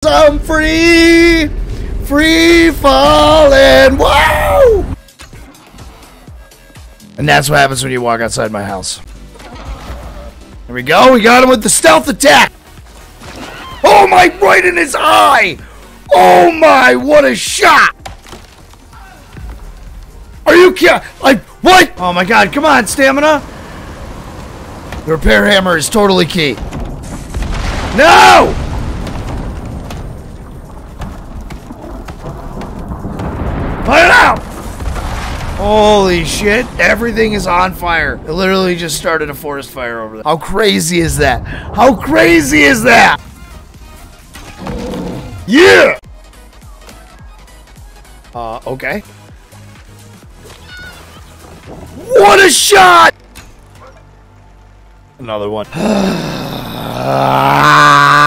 I'm free! Free falling! Whoa! And that's what happens when you walk outside my house. There we go. We got him with the stealth attack. Oh my, right in his eye. Oh my, what a shot. Are you kidding? Like, what? Oh my god, come on, stamina. The repair hammer is totally key. No! Put it out! Holy shit, everything is on fire. It literally just started a forest fire over there. How crazy is that? How crazy is that? Yeah! Okay. What a shot! Another one.